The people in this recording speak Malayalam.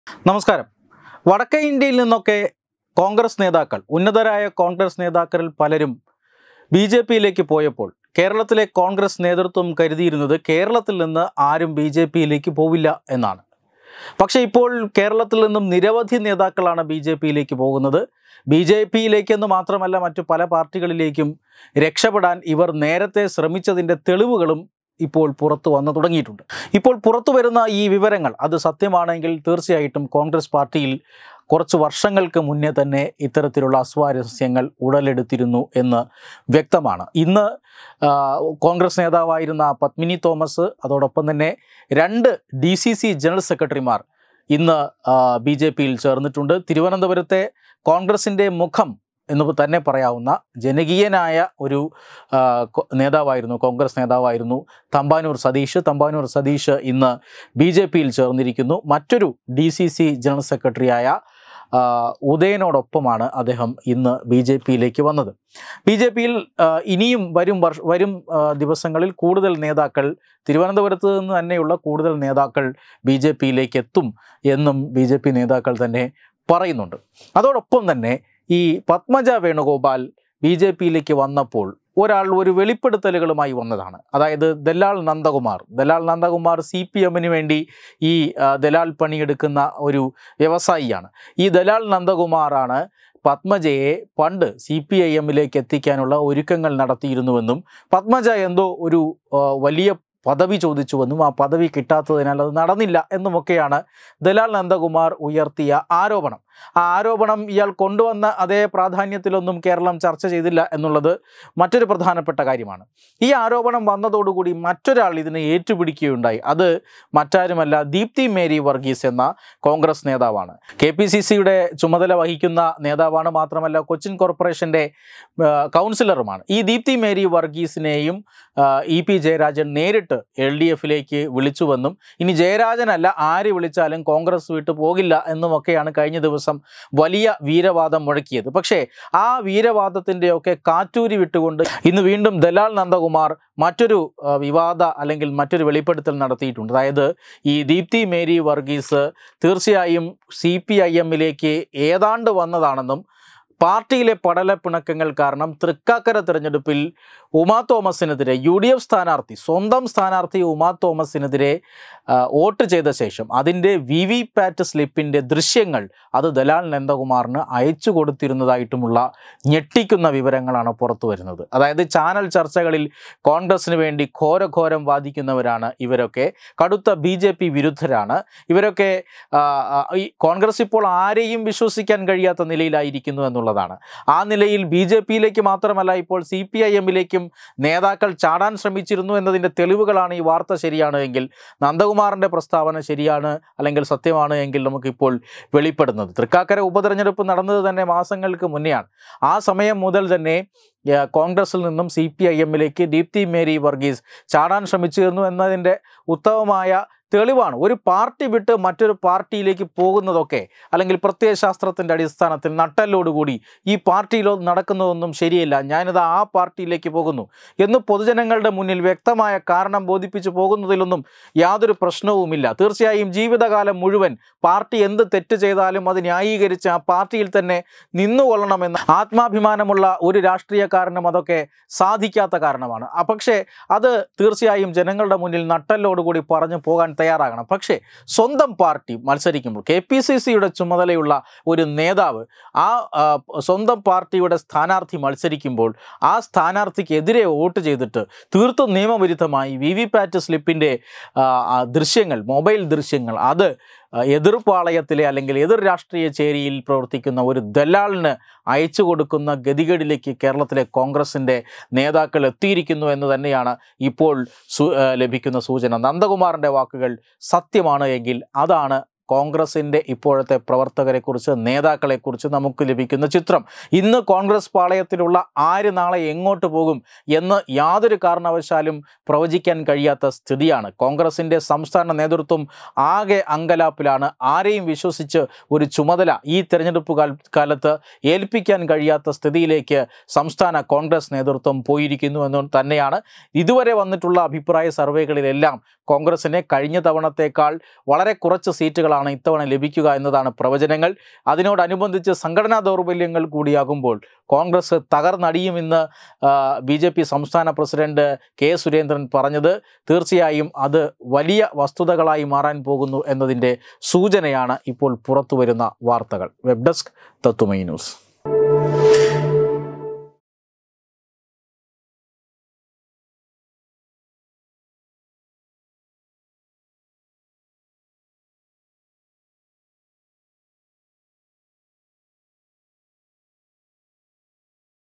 നമസ്കാരം. വടക്കേ ഇന്ത്യയിൽ നിന്നൊക്കെ കോൺഗ്രസ് നേതാക്കൾ, ഉന്നതരായ കോൺഗ്രസ് നേതാക്കളിൽ പലരും ബി.ജെ.പിയിലേക്ക് പോയപ്പോൾ കേരളത്തിലെ കോൺഗ്രസ് നേതൃത്വം കരുതിയിരുന്നത് കേരളത്തിൽ നിന്ന് ആരും ബി.ജെ.പിയിലേക്ക് പോവില്ല എന്നാണ്. പക്ഷേ ഇപ്പോൾ കേരളത്തിൽ നിന്നും നിരവധി നേതാക്കളാണ് ബി.ജെ.പിയിലേക്ക് പോകുന്നത്. ബി.ജെ.പിയിലേക്കെന്ന് മാത്രമല്ല, മറ്റു പല പാർട്ടികളിലേക്കും രക്ഷപ്പെടാൻ ഇവർ നേരത്തെ ശ്രമിച്ചതിൻ്റെ തെളിവുകളും ഇപ്പോൾ പുറത്തു വന്നു തുടങ്ങിയിട്ടുണ്ട്. ഇപ്പോൾ പുറത്തു വരുന്ന ഈ വിവരങ്ങൾ അത് സത്യമാണെങ്കിൽ തീർച്ചയായിട്ടും കോൺഗ്രസ് പാർട്ടിയിൽ കുറച്ച് വർഷങ്ങൾക്ക് മുന്നേ തന്നെ ഇത്തരത്തിലുള്ള അസ്വാരസ്യങ്ങൾ ഉടലെടുത്തിരുന്നു എന്ന് വ്യക്തമാണ്. ഇന്ന് കോൺഗ്രസ് നേതാവായിരുന്ന പത്മിനി തോമസ്, അതോടൊപ്പം തന്നെ 2 DCC ജനറൽ സെക്രട്ടറിമാർ ഇന്ന് ബി.ജെ.പിയിൽ ചേർന്നിട്ടുണ്ട്. തിരുവനന്തപുരത്തെ കോൺഗ്രസിൻ്റെ മുഖം എന്ന് തന്നെ പറയാവുന്ന ജനകീയനായ ഒരു നേതാവായിരുന്നു, കോൺഗ്രസ് നേതാവായിരുന്നു തമ്പാനൂർ സതീഷ് ഇന്ന് ബി.ജെ.പിയിൽ ചേർന്നിരിക്കുന്നു. മറ്റൊരു DCC ജനറൽ സെക്രട്ടറിയായ ഉദയനോടൊപ്പമാണ് അദ്ദേഹം ഇന്ന് ബി.ജെ.പിയിലേക്ക് വന്നത്. ബി.ജെ.പിയിൽ ഇനിയും വരും ദിവസങ്ങളിൽ കൂടുതൽ നേതാക്കൾ, തിരുവനന്തപുരത്ത് നിന്ന് തന്നെയുള്ള കൂടുതൽ നേതാക്കൾ ബി.ജെ.പിയിലേക്ക് എത്തും എന്നും ബി.ജെ.പി നേതാക്കൾ തന്നെ പറയുന്നുണ്ട്. അതോടൊപ്പം തന്നെ ഈ പത്മജ വേണുഗോപാൽ ബി.ജെ.പിയിലേക്ക് വന്നപ്പോൾ ഒരു വെളിപ്പെടുത്തലുകളുമായി വന്നതാണ്. അതായത് ദലാൽ നന്ദകുമാർ CPM-ന് വേണ്ടി ഈ ദലാൽ പണിയെടുക്കുന്ന ഒരു വ്യവസായിയാണ്. ഈ ദലാൽ നന്ദകുമാറാണ് പത്മജയെ പണ്ട് CPIM-ലേക്ക് എത്തിക്കാനുള്ള ഒരുക്കങ്ങൾ നടത്തിയിരുന്നുവെന്നും പത്മജ എന്തോ ഒരു വലിയ പദവി ചോദിച്ചുവെന്നും ആ പദവി കിട്ടാത്തതിനാൽ അത് നടന്നില്ല എന്നുമൊക്കെയാണ് ദലാൽ നന്ദകുമാർ ഉയർത്തിയ ആരോപണം. ആ ആരോപണം ഇയാൾ കൊണ്ടുവന്ന അതേ പ്രാധാന്യത്തിലൊന്നും കേരളം ചർച്ച ചെയ്തില്ല എന്നുള്ളത് മറ്റൊരു പ്രധാനപ്പെട്ട കാര്യമാണ്. ഈ ആരോപണം വന്നതോടുകൂടി മറ്റൊരാൾ ഇതിനെ ഏറ്റുപിടിക്കുകയുണ്ടായി. അത് മറ്റാരുമല്ല, ദീപ്തി മേരി വർഗീസ് എന്ന കോൺഗ്രസ് നേതാവാണ്. KPCCയുടെ ചുമതല വഹിക്കുന്ന നേതാവാണ്. മാത്രമല്ല കൊച്ചിൻ കോർപ്പറേഷൻ്റെ കൗൺസിലറുമാണ്. ഈ ദീപ്തി മേരി വർഗീസിനെയും EP ജയരാജൻ നേരിട്ട് LDF-ലേക്ക് വിളിച്ചുവെന്നും ഇനി ജയരാജനല്ല ആര് വിളിച്ചാലും കോൺഗ്രസ് വിട്ടു പോകില്ല എന്നുമൊക്കെയാണ് കഴിഞ്ഞ ദിവസം വലിയ വീരവാദം മുഴക്കിയത്. പക്ഷേ ആ വീരവാദത്തിൻ്റെയൊക്കെ കാറ്റൂരി വിട്ടുകൊണ്ട് ഇന്ന് വീണ്ടും ദലാൽ നന്ദകുമാർ മറ്റൊരു മറ്റൊരു വെളിപ്പെടുത്തൽ നടത്തിയിട്ടുണ്ട്. അതായത് ഈ ദീപ്തി മേരി വർഗീസ് തീർച്ചയായും CPIM-ലേക്ക് ഏതാണ്ട് വന്നതാണെന്നും പാർട്ടിയിലെ പടലപ്പിണക്കങ്ങൾ കാരണം തൃക്കാക്കര തിരഞ്ഞെടുപ്പിൽ ഉമാ തോമസിനെതിരെ UDF സ്ഥാനാർത്ഥി, സ്വന്തം സ്ഥാനാർത്ഥി ഉമാ തോമസിനെതിരെ വോട്ട് ചെയ്ത ശേഷം അതിൻ്റെ VVPAT സ്ലിപ്പിൻ്റെ ദൃശ്യങ്ങൾ അത് ദലാൽ നന്ദകുമാറിന് അയച്ചു കൊടുത്തിരുന്നതായിട്ടുമുള്ള ഞെട്ടിക്കുന്ന വിവരങ്ങളാണ് പുറത്തു വരുന്നത്. അതായത് ചാനൽ ചർച്ചകളിൽ കോൺഗ്രസിന് വേണ്ടി ഘോരം വാദിക്കുന്നവരാണ് ഇവരൊക്കെ. കടുത്ത BJP വിരുദ്ധരാണ് ഇവരൊക്കെ. ഈ കോൺഗ്രസ് ഇപ്പോൾ ആരെയും വിശ്വസിക്കാൻ കഴിയാത്ത നിലയിലായിരിക്കുന്നു എന്നുള്ളതാണ്. ആ നിലയിൽ BJPയിലേക്ക് മാത്രമല്ല, ഇപ്പോൾ CPIM-ലേക്കും നേതാക്കൾ ചാടാൻ ശ്രമിച്ചിരുന്നു എന്നതിൻ്റെ തെളിവുകളാണ് ഈ വാർത്ത ശരിയാണ് എങ്കിൽ, നന്ദകുമാറിൻ്റെ പ്രസ്താവന ശരിയാണ് അല്ലെങ്കിൽ സത്യമാണ് എങ്കിൽ നമുക്കിപ്പോൾ വെളിപ്പെടുന്നത്. തൃക്കാക്കര ഉപതെരഞ്ഞെടുപ്പ് നടന്നത് തന്നെ മാസങ്ങൾക്ക് മുന്നെയാണ്. ആ സമയം മുതൽ തന്നെ കോൺഗ്രസിൽ നിന്നും CPIM-ലേക്ക് ദീപ്തി മേരി വർഗീസ് ചാടാൻ ശ്രമിച്ചിരുന്നു എന്നതിൻ്റെ ഉത്തമമായ തെളിവാണ്. ഒരു പാർട്ടി വിട്ട് മറ്റൊരു പാർട്ടിയിലേക്ക് പോകുന്നതൊക്കെ, അല്ലെങ്കിൽ പ്രത്യയശാസ്ത്രത്തിൻ്റെ അടിസ്ഥാനത്തിൽ നട്ടലോടുകൂടി ഈ പാർട്ടിയിലോ നടക്കുന്നതൊന്നും ശരിയല്ല, ഞാനിത് ആ പാർട്ടിയിലേക്ക് പോകുന്നു എന്ന് പൊതുജനങ്ങളുടെ മുന്നിൽ വ്യക്തമായ കാരണം ബോധിപ്പിച്ച് പോകുന്നതിലൊന്നും യാതൊരു പ്രശ്നവുമില്ല. തീർച്ചയായും ജീവിതകാലം മുഴുവൻ പാർട്ടി എന്ത് തെറ്റ് ചെയ്താലും അത് ന്യായീകരിച്ച് ആ പാർട്ടിയിൽ തന്നെ നിന്നുകൊള്ളണമെന്ന് ആത്മാഭിമാനമുള്ള ഒരു രാഷ്ട്രീയക്കാരനും അതൊക്കെ സാധിക്കാത്ത കാരണമാണ്. പക്ഷേ അത് തീർച്ചയായും ജനങ്ങളുടെ മുന്നിൽ നട്ടലോടുകൂടി പറഞ്ഞു പോകാൻ തയ്യാറാകണം. പക്ഷേ സ്വന്തം പാർട്ടി മത്സരിക്കുമ്പോൾ, KPCCയുടെ ചുമതലയുള്ള ഒരു നേതാവ് ആ സ്വന്തം പാർട്ടിയുടെ സ്ഥാനാർത്ഥി മത്സരിക്കുമ്പോൾ ആ സ്ഥാനാർത്ഥിക്കെതിരെ വോട്ട് ചെയ്തിട്ട് തീർത്തും നിയമവിരുദ്ധമായി VVPAT സ്ലിപ്പിൻ്റെ ദൃശ്യങ്ങൾ, മൊബൈൽ ദൃശ്യങ്ങൾ അത് എതിർപ്പാളയത്തിലെ അല്ലെങ്കിൽ എതിർ രാഷ്ട്രീയ ചേരിയിൽ പ്രവർത്തിക്കുന്ന ഒരു ദലാലിന് അയച്ചു കൊടുക്കുന്ന ഗതികേടിലേക്ക് കേരളത്തിലെ കോൺഗ്രസിൻ്റെ നേതാക്കൾ എത്തിയിരിക്കുന്നു എന്ന് തന്നെയാണ് ഇപ്പോൾ ലഭിക്കുന്ന സൂചന. നന്ദകുമാറിൻ്റെ വാക്കുകൾ സത്യമാണ് എങ്കിൽ അതാണ് കോൺഗ്രസിൻ്റെ ഇപ്പോഴത്തെ പ്രവർത്തകരെക്കുറിച്ച്, നേതാക്കളെക്കുറിച്ച് നമുക്ക് ലഭിക്കുന്ന ചിത്രം. ഇന്ന് കോൺഗ്രസ് പാളയത്തിലുള്ള ആര് നാളെ എങ്ങോട്ട് പോകും എന്ന് യാതൊരു കാരണവശാലും പ്രവചിക്കാൻ കഴിയാത്ത സ്ഥിതിയാണ്. കോൺഗ്രസിൻ്റെ സംസ്ഥാന നേതൃത്വം ആകെ അങ്കലാപ്പിലാണ്. ആരെയും വിശ്വസിച്ച് ഒരു ചുമതല ഈ തെരഞ്ഞെടുപ്പ് കാലത്ത് ഏൽപ്പിക്കാൻ കഴിയാത്ത സ്ഥിതിയിലേക്ക് സംസ്ഥാന കോൺഗ്രസ് നേതൃത്വം പോയിരിക്കുന്നു എന്ന് തന്നെയാണ് ഇതുവരെ വന്നിട്ടുള്ള അഭിപ്രായ സർവേകളിലെല്ലാം. കോൺഗ്രസിനെ കഴിഞ്ഞ തവണത്തേക്കാൾ വളരെ കുറച്ച് സീറ്റുകളാണ് സീറ്റുകളാണ് ഇത്തവണ ലഭിക്കുക എന്നതാണ് പ്രവചനങ്ങൾ. അതിനോടനുബന്ധിച്ച് സംഘടനാ ദൗർബല്യങ്ങൾ കൂടിയാകുമ്പോൾ കോൺഗ്രസ് തകർന്നടിയുമെന്ന് BJP സംസ്ഥാന പ്രസിഡന്റ് K. സുരേന്ദ്രൻ പറഞ്ഞത് തീർച്ചയായും അത് വലിയ വസ്തുതകളായി മാറാൻ പോകുന്നു എന്നതിൻ്റെ സൂചനയാണ് ഇപ്പോൾ പുറത്തുവരുന്ന വാർത്തകൾ. Web desk Tatwamayi news.